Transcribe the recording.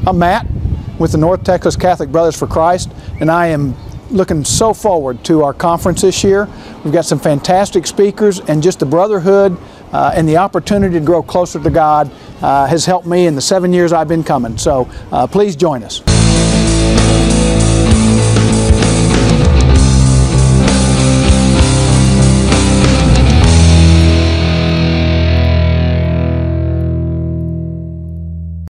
I'm Matt with the North Texas Catholic Brothers for Christ, and I am looking so forward to our conference this year. We've got some fantastic speakers, and just the brotherhood and the opportunity to grow closer to God has helped me in the 7 years I've been coming. So please join us.